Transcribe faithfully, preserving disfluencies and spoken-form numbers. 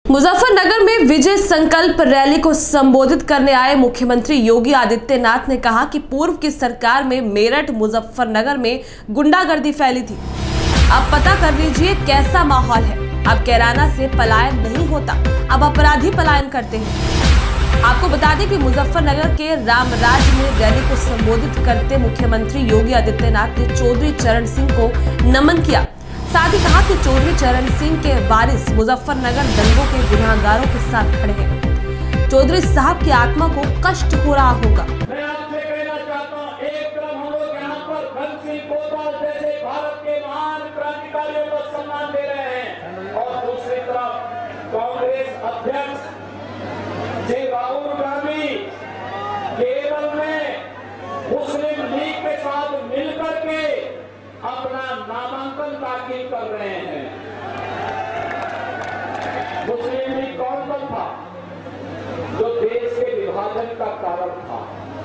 मुजफ्फरनगर में विजय संकल्प रैली को संबोधित करने आए मुख्यमंत्री योगी आदित्यनाथ ने कहा कि पूर्व की सरकार में मेरठ मुजफ्फरनगर में गुंडागर्दी फैली थी। अब पता कर लीजिए कैसा माहौल है। अब कैराना से पलायन नहीं होता, अब अपराधी पलायन करते हैं। आपको बता दें कि मुजफ्फरनगर के रामराज में रैली को संबोधित करते मुख्यमंत्री योगी आदित्यनाथ ने चौधरी चरण सिंह को नमन किया। साथ ही कहा कि चौधरी चरण सिंह के वारिस मुजफ्फरनगर दंगों के गुनहगारों के साथ खड़े हैं। चौधरी साहब की आत्मा को कष्ट हो रहा होगा। मैं आपसे कहना चाहता हूं, एक तरफ हम लोग यहाँ पर धन सिंह कोतवाल जैसे भारत के महान क्रांतिकारियों को सम्मान दे रहे हैं और दूसरी तरफ कांग्रेस अध्यक्ष श्री राहुल गांधी केरल में मुस्लिम लीग के साथ मिलकर के अपना नामांकन दाखिल कर रहे हैं। मुस्लिम लीग कौन कौन था जो देश के विभाजन का कारण था?